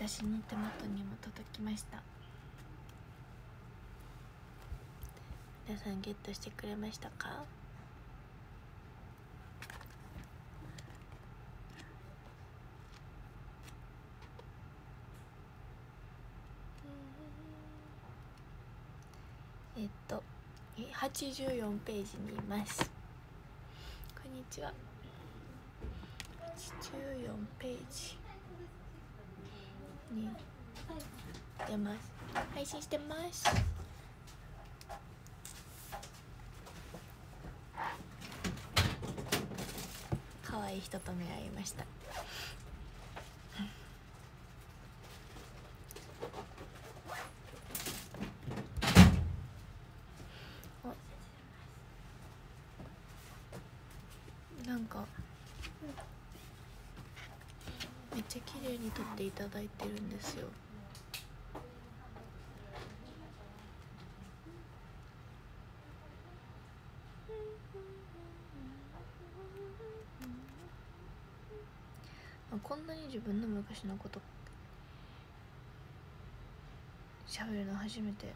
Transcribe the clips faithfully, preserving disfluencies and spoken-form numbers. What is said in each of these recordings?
私の手元にも届きました。皆さんゲットしてくれましたか？えっとはちじゅうよんページにいます。こんにちは。はちじゅうよんページに出ます。配信してます。可愛い人と目会いました。なんかめっちゃ綺麗に撮っていただいてるんですよ。こんなに自分の昔のこと喋るの初めて。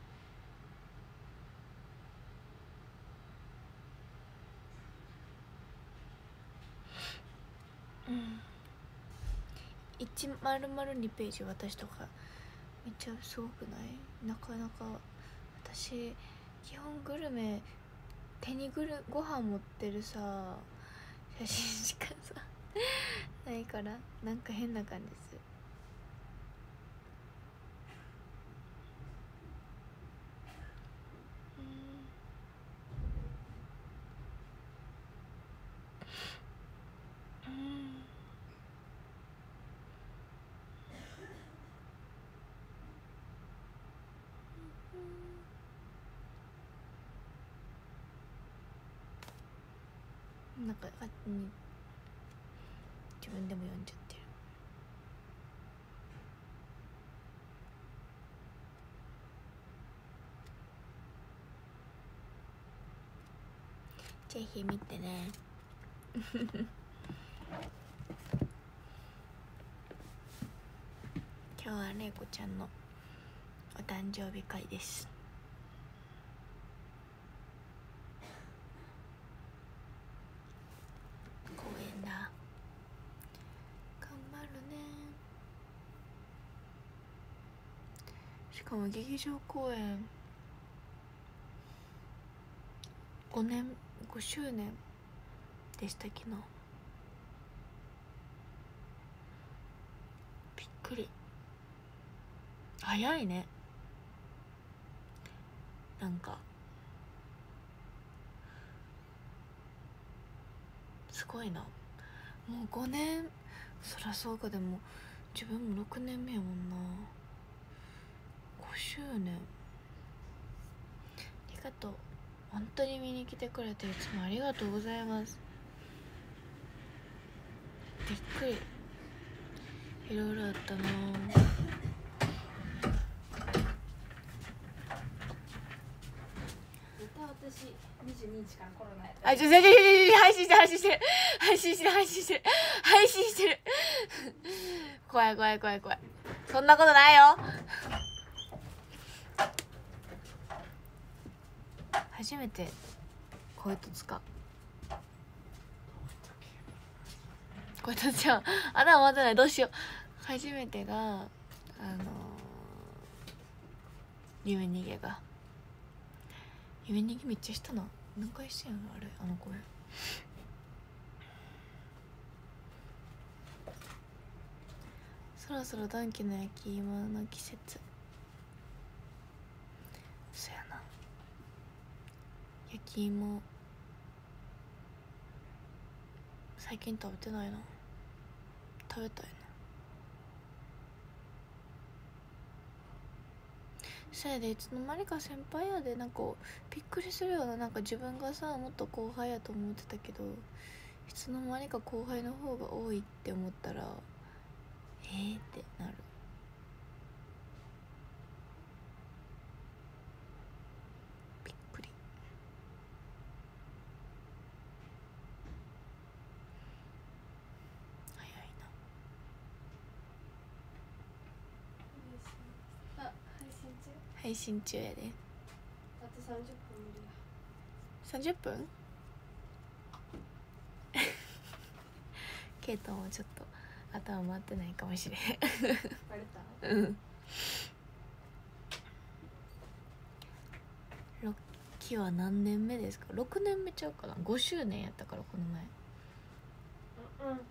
うんいちまるまるにページ私とかめっちゃすごくない？なかなか私基本グルメ手にぐるご飯持ってるさ写真しかさないからなんか変な感じでする。なんかあに自分でも読んじゃってる。ぜひ見てね今日はれいこちゃんのお誕生日会です。公園だ。頑張るね。しかも劇場公演ごねんごしゅうねんでした昨日。びっくり。早いね。なんかすごいな。もうごねん。そらそうか。でも自分もろくねんめやもんな。ごしゅうねん。ありがとう。本当に見に来てくれていつもありがとうございます。びっくり。いろいろあったな。 私にじゅうににちからコロナやあ、ちょ、ちょ、ちょ、ちょ、配信してる、配信してる、配信してる、配信してる、配信してる。怖い、怖い、怖い、怖い。そんなことないよ。初めてこいつ使う。こいつちゃん、穴待てない、どうしよう。初めてが、あのー、夢逃げが。夢逃げめっちゃしたな。何回してんのあれ、あの声。そろそろドンキの焼き芋の季節。そやな。焼き芋最近食べてないな。食べたいな。そやでいつの間にか先輩やで。なんかびっくりするような。なんか自分がさもっと後輩やと思ってたけどいつの間にか後輩の方が多いって思ったらえーってなる。びっくり。早いな。 配信中やで。 あとさんじゅっぷん無理や。 さんじゅっぷんケイトもちょっと頭回ってないかもしれへんバレた。 うんろっきは何年目ですか？ろくねんめちゃうかな。ごしゅうねんやったからこの前。 うんうんうん。 ろ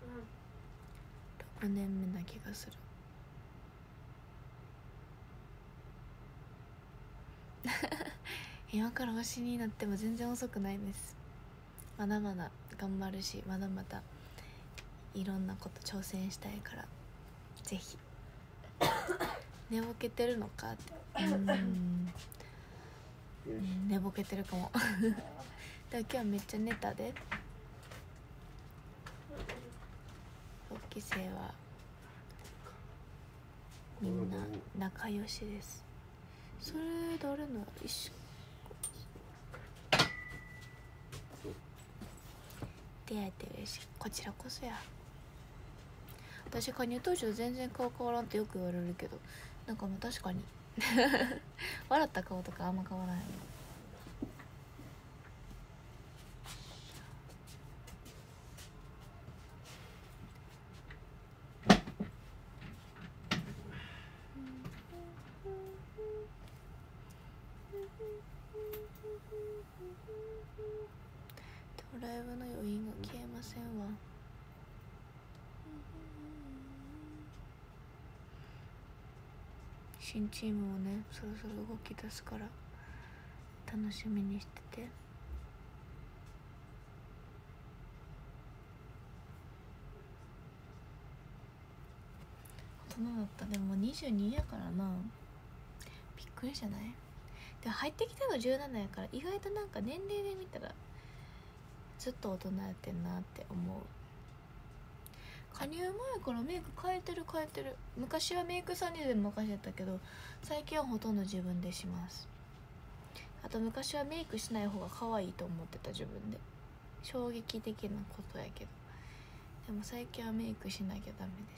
くねんめな気がする今から推しになっても全然遅くないです。まだまだ頑張るし、まだまだいろんなこと挑戦したいから、ぜひ寝ぼけてるのかって、うーん、うん、寝ぼけてるかもだから今日はめっちゃ寝たで。ろっき生はみんな仲良しです。それ誰の一緒出会えて嬉しい。こちらこそや。私加入当初全然顔変わらんってよく言われるけど、なんかもう確かに笑った顔とかあんま変わらない。ライブの余韻が消えませんわ。新チームもね、そろそろ動き出すから楽しみにしてて。大人だった。でもにじゅうにやからな。びっくりじゃない？でも入ってきたのじゅうななやから、意外となんか年齢で見たらずっと大人やってんなって思う。加入前からメイク変えてる変えてる。昔はメイクさんにでも任せたけど、最近はほとんど自分でします。あと昔はメイクしない方が可愛いと思ってた自分で。衝撃的なことやけど、でも最近はメイクしなきゃダメです。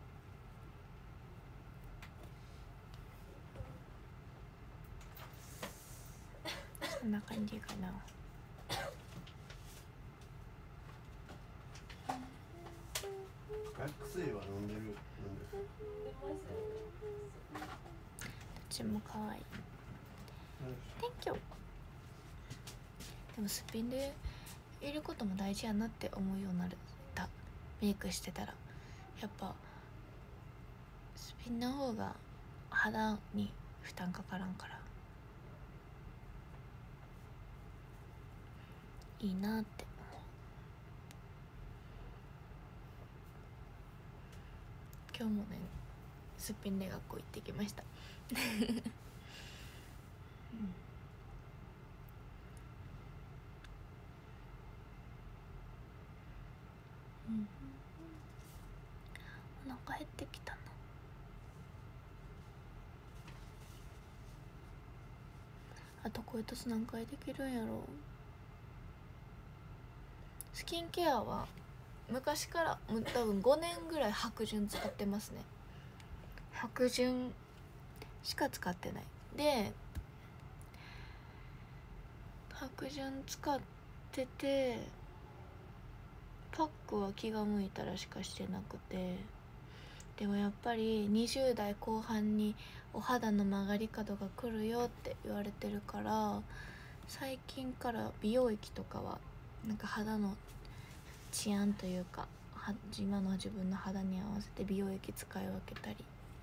そんな感じかな。 学生は飲んでる。飲んでる。 どっちも可愛い。Thank you。でもすっぴんでいることも大事やなって思うようになった。メイクしてたらやっぱすっぴんの方が肌に負担かからんからいいなって思う。今日もね、すっぴんで学校行ってきましたうんうん、お腹減ってきたな。あとこういうとつ何回できるんやろ。スキンケアは昔からもう多分ごねんぐらい白潤使ってますね。白潤しか使ってないで、白潤使っててパックは気が向いたらしかしてなくて、でもやっぱりにじゅう代後半にお肌の曲がり角が来るよって言われてるから、最近から美容液とかはなんか肌の治安というか今の自分の肌に合わせて美容液使い分けたり、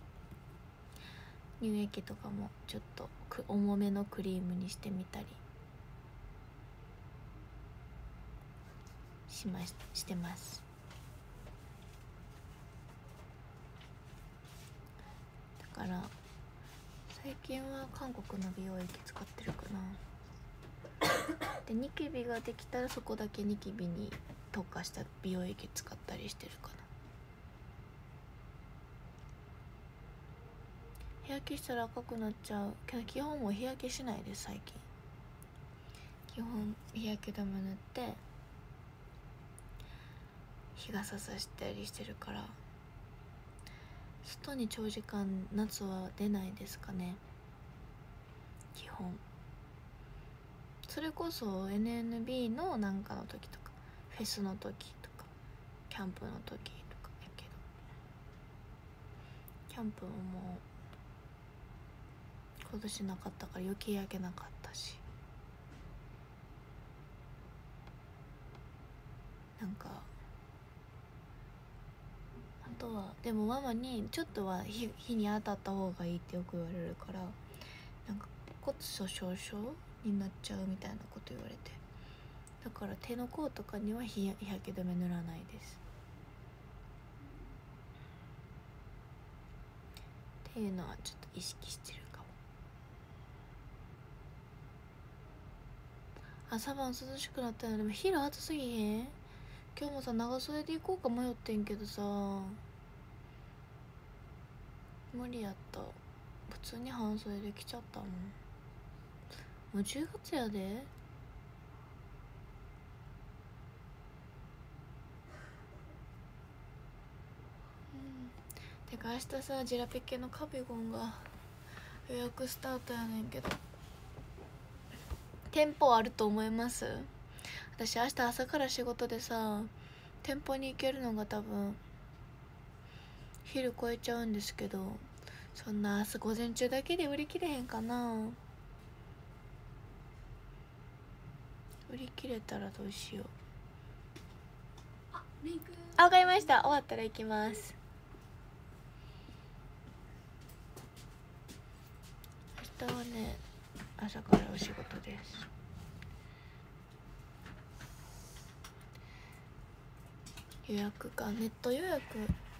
乳液とかもちょっと重めのクリームにしてみたりしまし、してます。だから最近は韓国の美容液使ってるかなでニキビができたらそこだけニキビに特化した美容液使ったりしてるかな。日焼けしたら赤くなっちゃうけど、基本もう日焼けしないです最近。基本日焼け止め塗って日傘さしたりしてるから、外に長時間夏は出ないですかね。 本。それこそ エヌエヌビー のなんかの時とかフェスの時とかキャンプの時とかやけど、キャンプももう今年なかったから余計焼けなかったし、なんかあとはでもママにちょっとは火火に当たった方がいいってよく言われるから、なんか骨粗しょう症になっちゃうみたいなこと言われて、だから手の甲とかには日焼け止め塗らないです。っていうのはちょっと意識してるかも。朝晩涼しくなったのでも昼暑すぎへん？今日もさ長袖で行こうか迷ってんけどさ無理やった。普通に半袖で来ちゃったもん。もうじゅうがつやで。うん。てか明日さジラピケのカビゴンが予約スタートやねんけど、店舗あると思います？私明日朝から仕事でさ店舗に行けるのが多分昼超えちゃうんですけど、そんな朝午前中だけで売り切れへんかな。売り切れたらどうしよう。 あ、メイク。 あ、わかりました。終わったら行きます。明日はね朝からお仕事です。予約か、ネット予約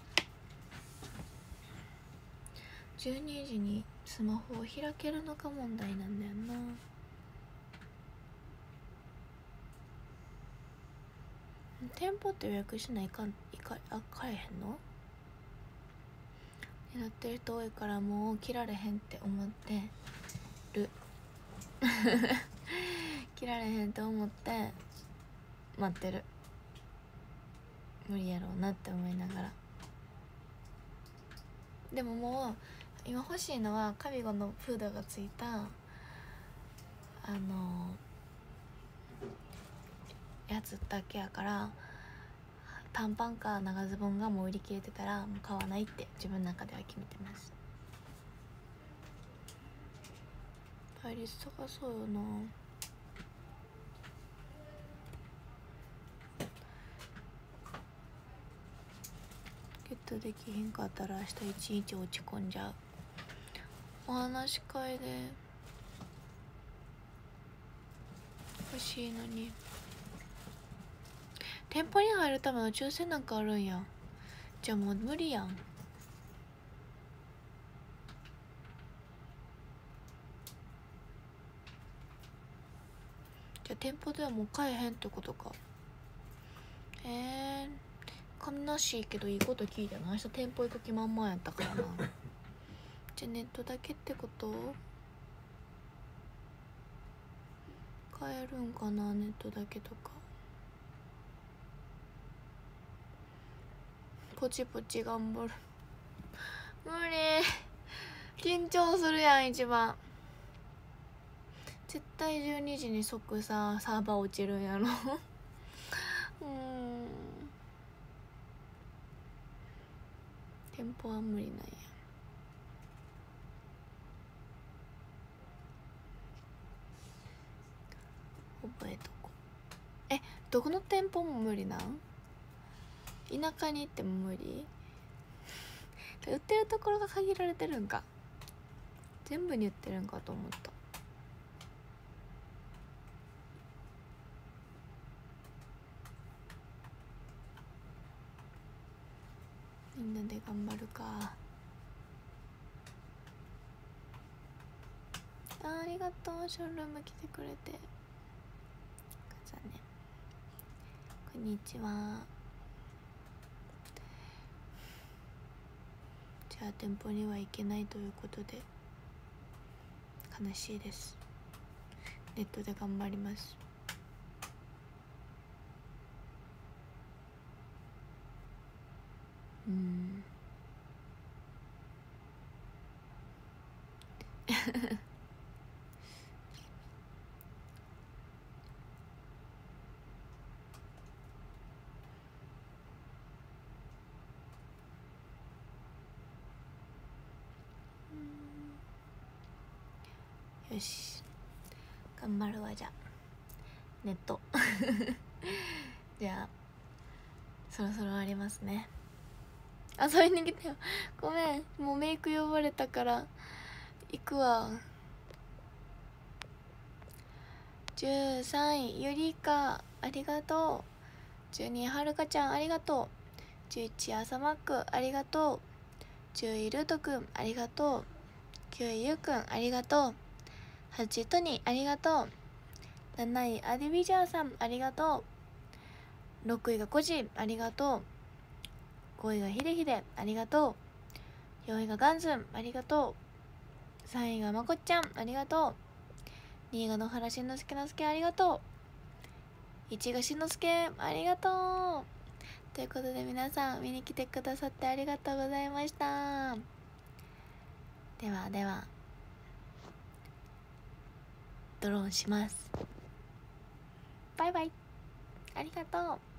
じゅうにじにスマホを開けるのか問題なんだよな。店舗って予約しないかんいかあ買えへんのになってる人多いから、もう切られへんって思ってる切られへんって思って待ってる。無理やろうなって思いながら。でももう今欲しいのはカビゴのフードがついたあのやつだけやから、短パンか長ズボンがもう売り切れてたらもう買わないって自分の中では決めてます。倍率高そうよな。ゲットできへんかったら明日一日落ち込んじゃう。お話し会で欲しいのに。店舗に入るための抽選なんかあるんや。じゃあもう無理やん。じゃあ店舗ではもう買えへんってことか。えー、悲しいけどいいこと聞いたな。明日店舗行く気満々やったからなじゃあネットだけってこと？買えるんかな、ネットだけとか。ポチポチ頑張る無理。緊張するやん一番。絶対じゅうにじに即さサーバー落ちるんやろうーん店舗は無理なんや。覚えとこ。え、どこの店舗も無理なん？田舎に行っても無理？売ってるところが限られてるんか。全部に売ってるんかと思った。みんなで頑張るか。あ、ありがとう。ショールーム来てくれて。じゃあね、こんにちは。じゃあ店舗には行けないということで悲しいです。ネットで頑張ります。うんよし頑張るわ。じゃあネットじゃあそろそろ終わりますね。遊びに来たよ。ごめん、もうメイク呼ばれたから行くわ。じゅうさんいゆりかありがとう。じゅうにいはるかちゃんありがとう。じゅういちい朝マックありがとう。じゅういルートくんありがとう。きゅういゆうくんありがとう。はちいトニーありがとう。なないアディビジャーさんありがとう。ろくいがコジありがとう。ごいがヒデヒデありがとう。よんいがガンズンありがとう。さんいがまこっちゃんありがとう。にいが野原しんのすけのすけありがとう。いちいがしんのすけありがとう。ということで皆さん見に来てくださってありがとうございました。ではではドローンします。バイバイ、ありがとう。